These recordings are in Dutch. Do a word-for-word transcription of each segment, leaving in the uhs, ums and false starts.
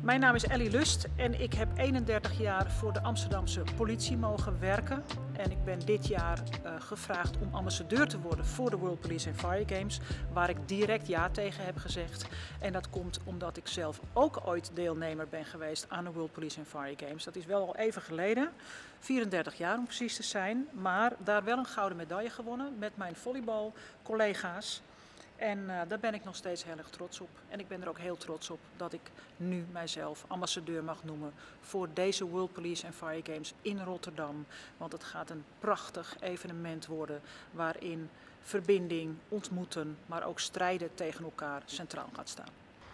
Mijn naam is Ellie Lust en ik heb eenendertig jaar voor de Amsterdamse politie mogen werken. En ik ben dit jaar uh, gevraagd om ambassadeur te worden voor de World Police and Fire Games, waar ik direct ja tegen heb gezegd. En dat komt omdat ik zelf ook ooit deelnemer ben geweest aan de World Police and Fire Games. Dat is wel al even geleden, vierendertig jaar om precies te zijn, maar daar wel een gouden medaille gewonnen met mijn volleybalcollega's. En uh, daar ben ik nog steeds heel erg trots op. En ik ben er ook heel trots op dat ik nu mijzelf ambassadeur mag noemen voor deze World Police and Fire Games in Rotterdam. Want het gaat een prachtig evenement worden waarin verbinding, ontmoeten, maar ook strijden tegen elkaar centraal gaat staan.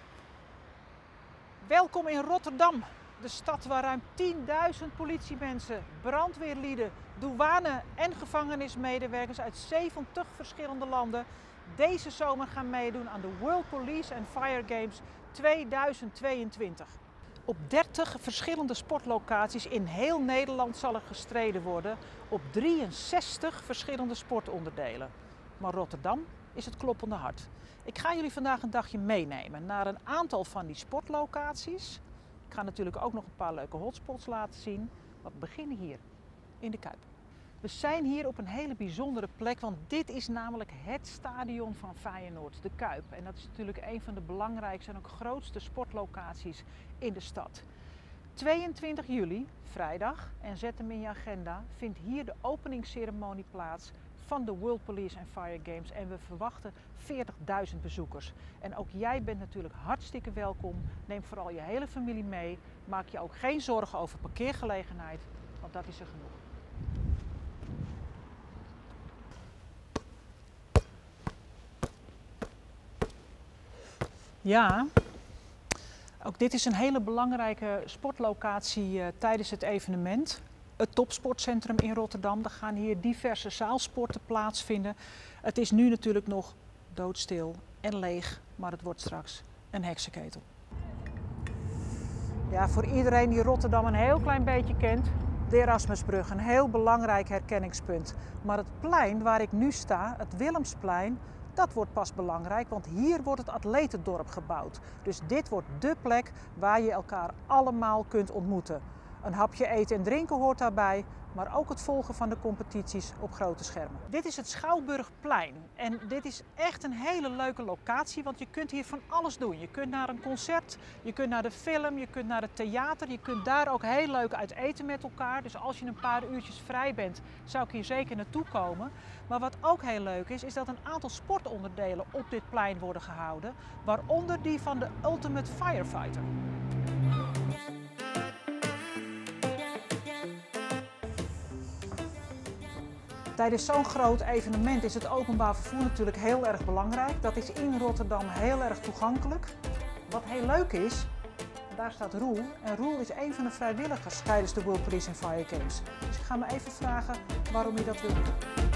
Welkom in Rotterdam, de stad waar ruim tienduizend politiemensen, brandweerlieden, douane en gevangenismedewerkers uit zeventig verschillende landen deze zomer gaan meedoen aan de World Police and Fire Games tweeduizend tweeëntwintig. Op dertig verschillende sportlocaties in heel Nederland zal er gestreden worden op drieënzestig verschillende sportonderdelen. Maar Rotterdam is het kloppende hart. Ik ga jullie vandaag een dagje meenemen naar een aantal van die sportlocaties. Ik ga natuurlijk ook nog een paar leuke hotspots laten zien. Maar we beginnen hier in de Kuip. We zijn hier op een hele bijzondere plek, want dit is namelijk het stadion van Feyenoord, de Kuip. En dat is natuurlijk een van de belangrijkste en ook grootste sportlocaties in de stad. tweeëntwintig juli, vrijdag, en zet hem in je agenda, vindt hier de openingsceremonie plaats van de World Police and Fire Games. En we verwachten veertigduizend bezoekers. En ook jij bent natuurlijk hartstikke welkom. Neem vooral je hele familie mee. Maak je ook geen zorgen over parkeergelegenheid, want dat is er genoeg. Ja, ook dit is een hele belangrijke sportlocatie uh, tijdens het evenement. Het topsportcentrum in Rotterdam. Er gaan hier diverse zaalsporten plaatsvinden. Het is nu natuurlijk nog doodstil en leeg, maar het wordt straks een heksenketel. Ja, voor iedereen die Rotterdam een heel klein beetje kent, de Erasmusbrug, een heel belangrijk herkenningspunt. Maar het plein waar ik nu sta, het Willemsplein, dat wordt pas belangrijk, want hier wordt het atletendorp gebouwd. Dus dit wordt dé plek waar je elkaar allemaal kunt ontmoeten. Een hapje eten en drinken hoort daarbij, maar ook het volgen van de competities op grote schermen. Dit is het Schouwburgplein en dit is echt een hele leuke locatie, want je kunt hier van alles doen. Je kunt naar een concert, je kunt naar de film, je kunt naar het theater, je kunt daar ook heel leuk uit eten met elkaar. Dus als je een paar uurtjes vrij bent, zou ik hier zeker naartoe komen. Maar wat ook heel leuk is, is dat een aantal sportonderdelen op dit plein worden gehouden, waaronder die van de Ultimate Firefighter. Tijdens zo'n groot evenement is het openbaar vervoer natuurlijk heel erg belangrijk. Dat is in Rotterdam heel erg toegankelijk. Wat heel leuk is, daar staat Roel. En Roel is een van de vrijwilligers tijdens de World Police and Fire Games. Dus ik ga me even vragen waarom hij dat wil doen.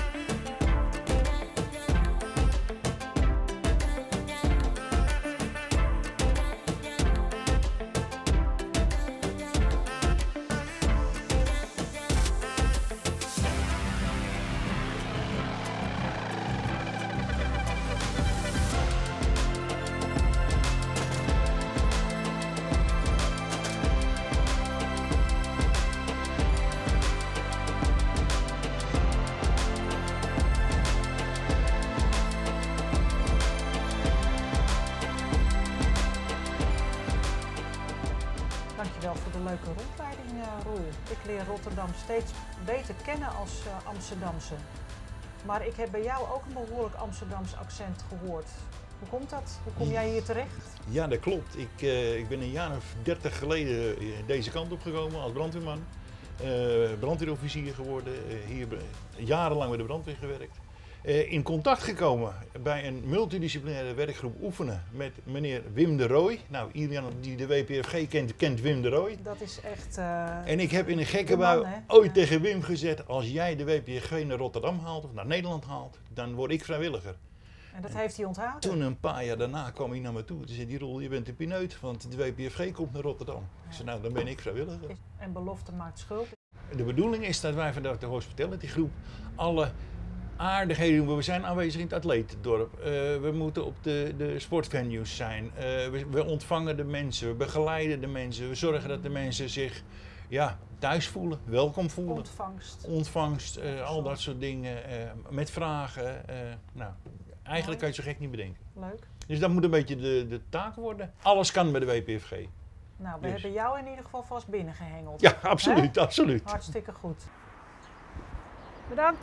Dankjewel voor de leuke rondleiding, uh, Roel. Ik leer Rotterdam steeds beter kennen als uh, Amsterdamse. Maar ik heb bij jou ook een behoorlijk Amsterdams accent gehoord. Hoe komt dat? Hoe kom jij hier terecht? Ja, dat klopt. Ik, uh, ik ben een jaar of dertig geleden deze kant op gekomen als brandweerman. Uh, brandweerofficier geworden, uh, hier jarenlang bij de brandweer gewerkt. Uh, in contact gekomen bij een multidisciplinaire werkgroep oefenen met meneer Wim de Rooij. Nou, iedereen die de W P F G kent, kent Wim de Rooij. Dat is echt... Uh, en ik heb in een gekke bui ooit ja. tegen Wim gezegd, als jij de W P F G naar Rotterdam haalt of naar Nederland haalt, dan word ik vrijwilliger. En dat heeft hij onthouden? Toen een paar jaar daarna kwam hij naar me toe. Toen zei hij, Roel, je bent een pineut, want de W P F G komt naar Rotterdam. Ja. Ik zei, nou, dan ben ik vrijwilliger. En belofte maakt schuld. De bedoeling is dat wij vanuit de hospitality groep alle aardigheden doen. We zijn aanwezig in het atletendorp. Uh, we moeten op de, de sportvenues zijn. Uh, we, we ontvangen de mensen, we begeleiden de mensen. We zorgen dat de mensen zich ja, thuis voelen, welkom voelen. Ontvangst. Ontvangst, uh, al dat soort dingen. Uh, met vragen. Uh, nou, eigenlijk Mooi. kan je het zo gek niet bedenken. Leuk. Dus dat moet een beetje de, de taak worden. Alles kan bij de W P F G. Nou, we Dus. hebben jou in ieder geval vast binnengehengeld. Ja, absoluut, Hè? absoluut. Hartstikke goed. Bedankt.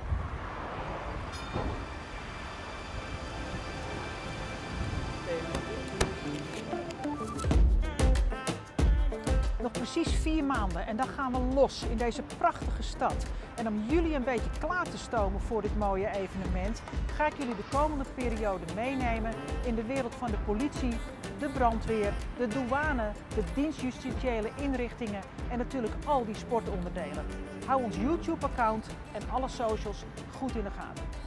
Nog precies vier maanden en dan gaan we los in deze prachtige stad. En om jullie een beetje klaar te stomen voor dit mooie evenement, ga ik jullie de komende periode meenemen in de wereld van de politie, de brandweer, de douane, de dienstjustitiële inrichtingen en natuurlijk al die sportonderdelen. Hou ons YouTube-account en alle socials goed in de gaten.